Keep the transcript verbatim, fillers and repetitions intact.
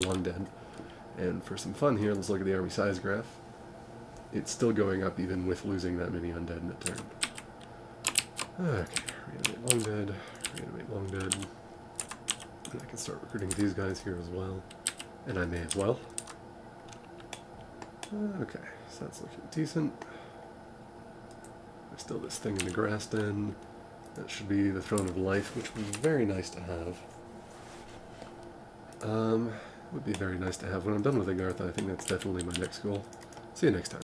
long dead. And for some fun here, let's look at the army size graph. It's still going up even with losing that many undead in a turn. Okay, reanimate long dead, reanimate long dead. And I can start recruiting these guys here as well. And I may as well. Okay, so that's looking decent. There's still this thing in the grass den. That should be the Throne of Life, which would be very nice to have. Um, would be very nice to have. When I'm done with Agartha, I think that's definitely my next goal. See you next time.